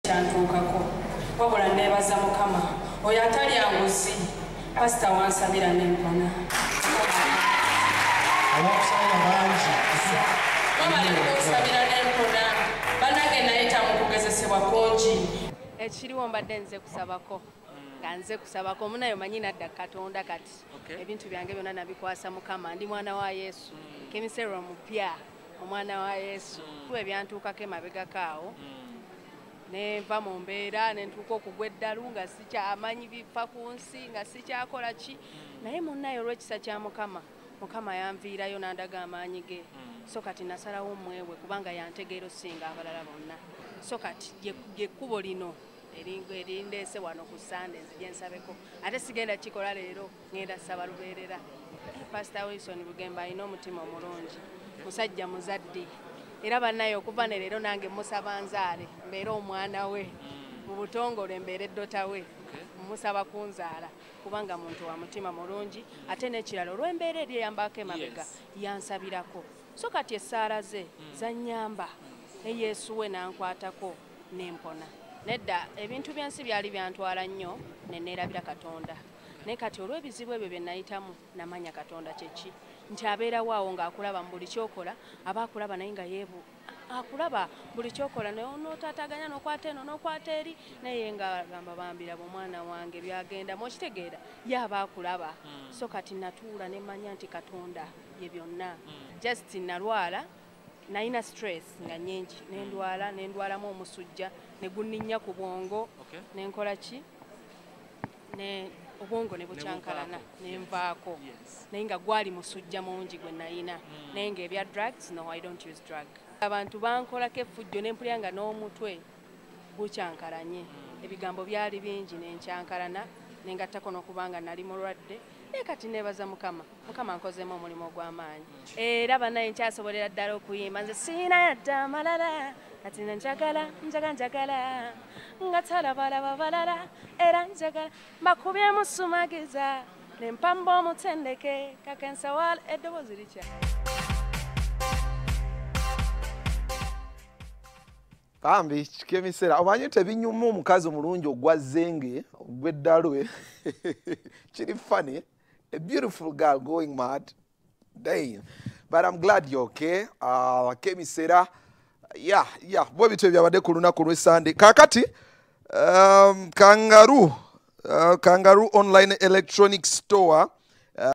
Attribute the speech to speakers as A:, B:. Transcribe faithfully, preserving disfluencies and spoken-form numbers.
A: kyantuukako wabula neebaza Mukama oyo atalya nguzi pasita wansabira n'empona bamalikunsabira n'empona banage nayita mu kugezesebwa kungi ekiriwo mbadde nze kusabako nga nze kusabako munayo manyi nadda Katonda kati ebintu byange byonna nabikwasa Mukama ndi mwana wa Yesu Kemi Sera mupya omwana wa Yesu ebyantuukako emabegakaawo nenva mu mbeera nentuuka okugwa eddalu nga sikyamanyi bifa ku nsi nga sikyakola ki naye munnayo olw'ekisa kya Mukama Mukama yanviirayo n'andaga amaanyi ge so kati nasalawo mmwewe kubanga yantegeera osinga abalala bonna so kati gyekkubo lino erindeese wano ku Sande nzije nsabeko ate sigenda kikola leero ngenda saba lubeerera Pastor Wilson Bugembe alina omutima omulungi musajja muzadde era bannaye okuva ne leero nange musaba nzaale mbeera omwana we mu butongole mbeera eddota we musaba kunzaala kubanga muntu wa mutima mulungi ate n'ekirala olw'embeera eri eyambako emabega yansabirako so kati essaala ze zannyamba ne Yesu we nankwatako n'empona nedda ebintu byensi byali byantwala nnyo ne neerabira Katonda naye kati olw'ebizibu ebyo bye nayitamu namanya Katonda kyeki nti abeerawo awo ng'akulaba mu buli kyokola aba akulaba naye nga yeebu akulaba buli kyokola n'otaataganya n'okwata eno n'okwata eri naye nga gamba bambira omwana wange byagenda mukitegeera ye aba akulaba so kati natuula ne manya nti Katonda ye byonna just nalwala nalina stress nga nnyingi nendwala nendwalamu omusujja ne gunninnya ku bwongo nenkola ki ne obwongo ne bucyankalana nenvaako naye nga gwali musujja mungi gwe nalina naye nga ebya drugs no I don't use drug abantu bankolako effujjo nempulya nga n'omutwe gucyankalanye ebigambo byali bingi nenkyankalana nengattako n'okubanga nali mulwadde naye kati neebaza Mukama Mukama nkozeemu omulimu ogw'amaanyi era bannaye nkyasobolera ddala okuyimba nze siina yadda amalala kati njagala njaga njagala nga talabalaba balala era njagala mbakubyemu sumagiza nempamba omutendeke kakensawala eddoboozi litya
B: Bambi Kemi Sera omanyi tebinyuma omukazi omulungi ogwa zenge ogw'eddalu kiri funny a beautiful girl going mad damn but I'm glad you're okay uh, Kemi Sera yeah yeah bwe bitwe byabadde ku lunaku lwe Sunday kakati um, kangaroo uh, kangaroo online electronic store